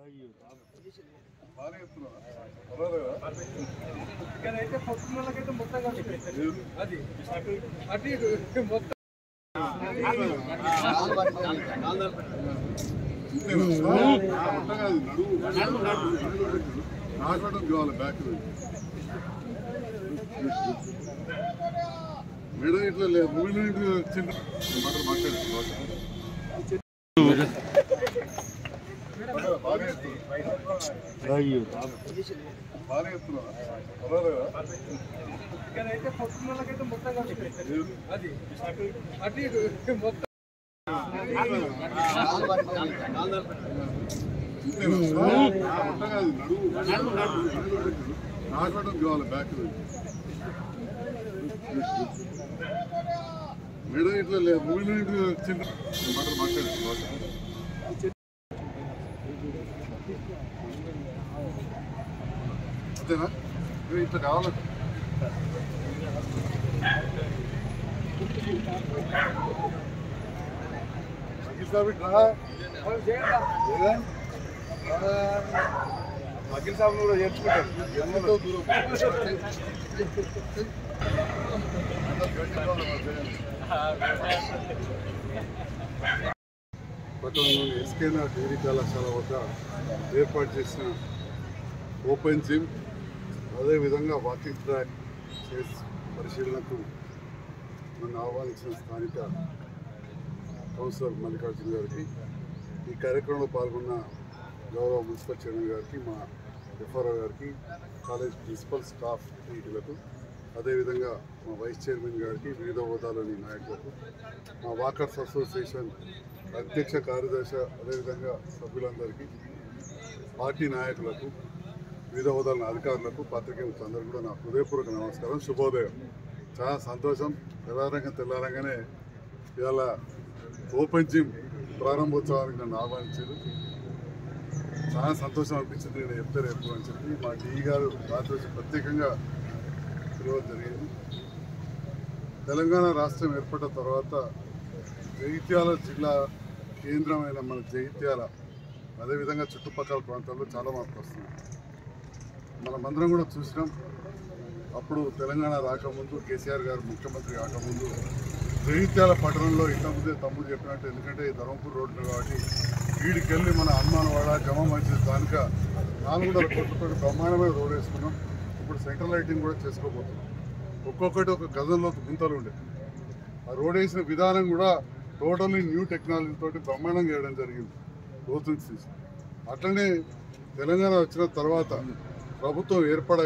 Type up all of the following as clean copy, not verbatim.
ఇక్కడైతే పొద్దున్న వాళ్ళకైతే మొత్తం కలిసి అది అటు మొత్తం మేడం ఇట్లా లేదు ఇక్కడైతే పొద్దున్న వాళ్ళకైతే మొత్తం కలిసి అది అటు మొత్తం నాటడం కావాలి బ్యాక్ మేడం ఇట్లా లేదు చిన్న అంతేనా ఇట్లా కావాలి వకీల్ సాబ్ కూడా చేర్చుకుంటారు ఎంతో దూరం పట్టణంలోని ఎస్కేఆర్ డిగ్రీ కళాశాల వద్ద ఏర్పాటు చేసిన ఓపెన్ జిమ్ అదేవిధంగా వాకింగ్ ట్రాక్ చేసి పరిశీలనకు నన్ను ఆహ్వానించిన స్థానిక కౌన్సిలర్ మల్లికార్జున గారికి, ఈ కార్యక్రమంలో పాల్గొన్న గౌరవ మున్సిపల్ చైర్మన్ గారికి, మా ఎఫ్ఆర్ఓ గారికి, కాలేజ్ ప్రిన్సిపల్ స్టాఫ్ వీటిలకు, అదేవిధంగా మా వైస్ చైర్మన్ గారికి, వివిధ హోదాలోని నాయకులకు, మా వాకర్స్ అసోసియేషన్ అధ్యక్ష కార్యదర్శి, అదేవిధంగా సభ్యులందరికీ, పార్టీ నాయకులకు, వివిధ హోదాల అధికారులకు, పాత్రికేయులకు అందరికీ కూడా నా హృదయపూర్వక నమస్కారం, శుభోదయం. చాలా సంతోషం. తెల్లారంగానే ఇవాళ ఓపెన్ జిమ్ ప్రారంభోత్సవానికి నన్ను ఆహ్వానించారు. చాలా సంతోషం అనిపించింది. నేను చెప్తే రేపు అని చెప్పి మా డిఈ గారు రాత్రి ప్రత్యేకంగా పిలవడం జరిగింది. తెలంగాణ రాష్ట్రం ఏర్పడిన తర్వాత జగిత్యాల జిల్లా కేంద్రమైన మన జగిత్యాల, అదేవిధంగా చుట్టుపక్కల ప్రాంతాల్లో చాలా మార్పు వస్తుంది. మనమందరం కూడా చూసినాం. అప్పుడు తెలంగాణ రాకముందు, కేసీఆర్ గారు ముఖ్యమంత్రి కాకముందు జగిత్యాల పట్టణంలో ఇంతకుముందే తమ్ముడు చెప్పినట్టు, ఎందుకంటే ధర్మపూర్ రోడ్డు కాబట్టి వీడికెళ్ళి మన హనుమానవాడ, జమ మస్జిద్ దానిక 400 కోట్లతో బ్రహ్మాండమైన రోడ్ వేసుకున్నాం. ఇప్పుడు సెంట్రల్ లైటింగ్ కూడా చేసుకోబోతున్నాం. ఒక్కొక్కటి ఒక గజంలో గుంతలు ఉండే ఆ రోడ్ వేసిన విధానం కూడా టోటల్లీ న్యూ టెక్నాలజీ తోటి బ్రహ్మాండంగా చేయడం జరిగింది. రోజు తీసి అట్లనే తెలంగాణ వచ్చిన తర్వాత ప్రభుత్వం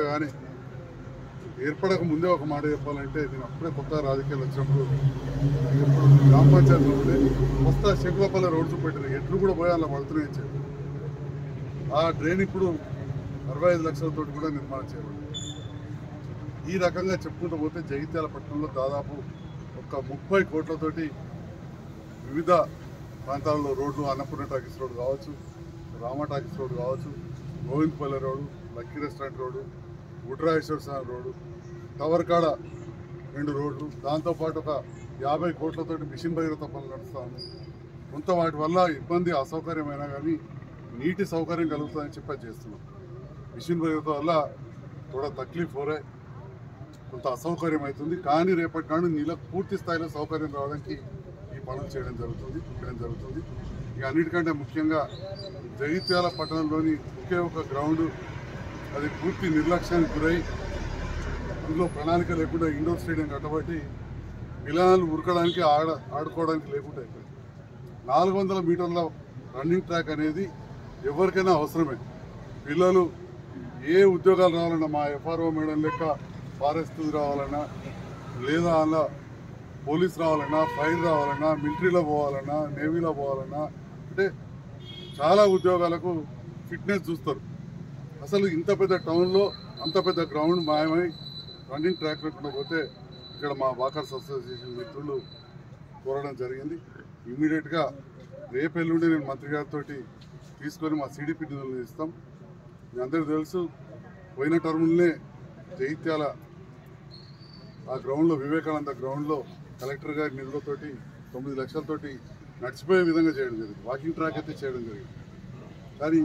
ఏర్పడక ముందే ఒక మాట చెప్పాలంటే, నేను అప్పుడే కొత్త రాజకీయాలు వచ్చినప్పుడు ఇప్పుడు గ్రామ పంచాయతీలో ఉండే కొత్త శంకులపల్లి రోడ్స్ పెట్టిన ఎట్లు కూడా పోయి అలా పడుతున్నాయి చెప్పి ఆ డ్రైన్ ఇప్పుడు 65 లక్షలతో కూడా నిర్మాణం చేయబడింది. ఈ రకంగా చెప్పుకుంటూ పోతే జగిత్యాల పట్టణంలో దాదాపు ఒక 30 కోట్లతోటి వివిధ ప్రాంతాల్లో రోడ్లు, అన్నపూర్ణ టాకీస్ రోడ్ కావచ్చు, రామ టాకీస్ రోడ్ కావచ్చు, Govindapalli road, lucky restaurant road, ఉడ్రాయేశ్వర స్వామి రోడ్డు, టవర్ కాడ 2 రోడ్లు, దాంతోపాటు ఒక 50 కోట్లతోటి మిషన్ భగీరథ పనులు నడుస్తూ ఉంది. కొంత వాటి వల్ల ఇబ్బంది, అసౌకర్యమైనా కానీ నీటి సౌకర్యం కలుగుతుందని చెప్పి చేస్తున్నాం. మిషన్ భగీరథ వల్ల కూడా తక్లీఫ్ హోరే, కొంత అసౌకర్యం అవుతుంది. కానీ రేపటి నాడు నీళ్ళకు పూర్తి స్థాయిలో సౌకర్యం రావడానికి ఈ పనులు చేయడం జరుగుతుంది. ఇక అన్నిటికంటే ముఖ్యంగా జగిత్యాల పట్టణంలోని ఒకే ఒక గ్రౌండ్, అది పూర్తి నిర్లక్ష్యానికి గురై అందులో ప్రణాళిక లేకుండా ఇండోర్ స్టేడియం కట్టబట్టి పిల్లలు ఉరకడానికి ఆడుకోవడానికి లేకుండా అయిపోయింది. 400 మీటర్ల రన్నింగ్ ట్రాక్ అనేది ఎవరికైనా అవసరమే. పిల్లలు ఏ ఉద్యోగాలు రావాలన్నా, మా ఎఫ్ఆర్ఓ మేడం లెక్క ఫారెస్ట్ రావాలన్నా, లేదా అలా పోలీస్ రావాలన్నా, ఫైర్ రావాలన్నా, మిలిటరీలో పోవాలన్నా, నేవీలో పోవాలన్నా, అంటే చాలా ఉద్యోగాలకు ఫిట్నెస్ చూస్తారు. అసలు ఇంత పెద్ద టౌన్లో అంత పెద్ద గ్రౌండ్ మాయమై రన్నింగ్ ట్రాక్ లేకుండా పోతే ఇక్కడ మా వాకర్స్ అసోసియేషన్ మిత్రులు కోరడం జరిగింది. ఇమ్మీడియట్గా రేపు ఎల్లుండి నేను మంత్రి గారితో తీసుకొని మా సిడిపి నిధులను ఇస్తాం. మీ అందరికీ తెలుసు, పోయిన టర్ములనే జగిత్యాల ఆ గ్రౌండ్లో, వివేకానంద గ్రౌండ్లో కలెక్టర్ గారి నిధులతోటి 9 లక్షలతోటి నడిచిపోయే విధంగా చేయడం జరిగింది. వాకింగ్ ట్రాక్ అయితే చేయడం జరిగింది. కానీ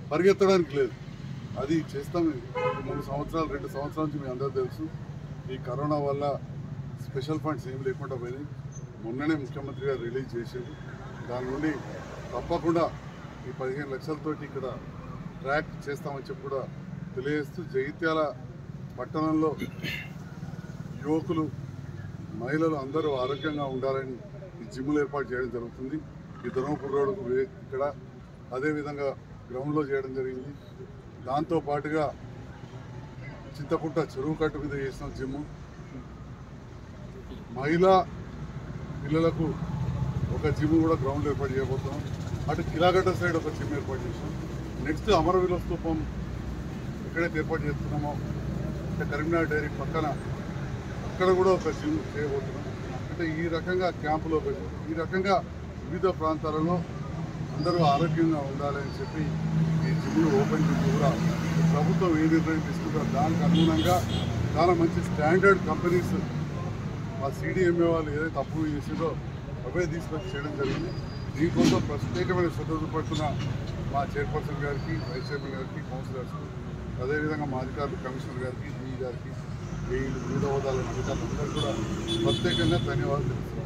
పరిగెత్తడానికి లేదు. అది చేస్తాం. 3 సంవత్సరాలు 2 సంవత్సరాల నుంచి మీ అందరూ తెలుసు ఈ కరోనా వల్ల స్పెషల్ ఫండ్స్ ఏం లేకుండా పోయినాయి. మొన్ననే ముఖ్యమంత్రి గారు రిలీజ్ చేశారు. దాని నుండి తప్పకుండా ఈ 15 లక్షలతోటి ఇక్కడ ట్రాక్ చేస్తామని చెప్పి కూడా తెలియజేస్తూ జగిత్యాల పట్టణంలో యువకులు మహిళలు అందరూ ఆరోగ్యంగా ఉండాలని ఈ జిమ్లు ఏర్పాటు చేయడం జరుగుతుంది. ఈ ధర్మపురి రోడ్డుకు ఇక్కడ అదేవిధంగా గ్రౌండ్లో చేయడం జరిగింది. దాంతోపాటుగా చింతకుంట చెరువు కట్టు మీద చేసిన జిమ్, మహిళా పిల్లలకు ఒక జిమ్ కూడా గ్రౌండ్ ఏర్పాటు చేయబోతున్నాం. అటు కిలాగడ్డ సైడ్ ఒక జిమ్ ఏర్పాటు చేసాం. నెక్స్ట్ అమరవీరుల స్తూపం ఎక్కడైతే ఏర్పాటు చేస్తున్నామో అంటే కరీంనగర్ డైరీ పక్కన అక్కడ కూడా ఒక జిమ్ చేయబోతున్నాం. అంటే ఈ రకంగా క్యాంపులో ఈ రకంగా వివిధ ప్రాంతాలలో అందరూ ఆరోగ్యంగా ఉండాలని చెప్పి ఈ జిమ్లు ఓపెన్ చేసి కూడా ప్రభుత్వం ఏ నిర్ణయం తీసుకుంటారో దానికి అనుగుణంగా చాలా మంచి స్టాండర్డ్ కంపెనీస్ మా CDMA వాళ్ళు ఏదైతే అప్రూవ్ చేసిందో అవే తీసుకొచ్చి చేయడం జరిగింది. దీనికోసం ప్రత్యేకమైన శ్రద్ధ చూపడుతున్న మా చైర్పర్సన్ గారికి, వైస్ చైర్మన్ గారికి, కౌన్సిలర్స్కి, అదేవిధంగా మా అధికారులు కమిషనర్ గారికి, DE గారికి, వివిధ హోదాల అధికారులందరూ కూడా ప్రత్యేకంగా ధన్యవాదాలు తెలుపుతున్నాను.